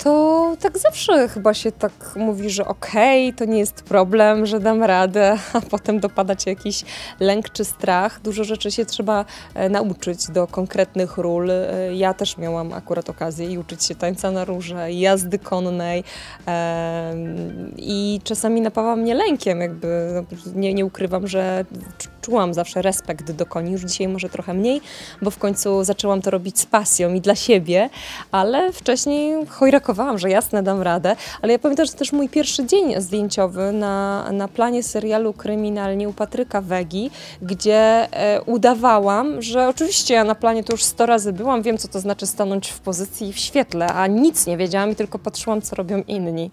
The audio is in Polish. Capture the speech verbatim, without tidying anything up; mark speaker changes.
Speaker 1: To tak zawsze chyba się tak mówi, że okej, okay, to nie jest problem, że dam radę, a potem dopada cię jakiś lęk czy strach. Dużo rzeczy się trzeba e, nauczyć do konkretnych ról. E, ja też miałam akurat okazję i uczyć się tańca na róże, jazdy konnej e, i czasami napawa mnie lękiem, jakby no, nie, nie ukrywam, że czułam zawsze respekt do koni, już dzisiaj może trochę mniej, bo w końcu zaczęłam to robić z pasją i dla siebie, ale wcześniej chojrakowałam, że jasne, dam radę, ale ja pamiętam, że też mój pierwszy dzień zdjęciowy na, na planie serialu Kryminalni u Patryka Wegi, gdzie e, udawałam, że oczywiście ja na planie to już sto razy byłam, wiem, co to znaczy stanąć w pozycji w świetle, a nic nie wiedziałam i tylko patrzyłam, co robią inni.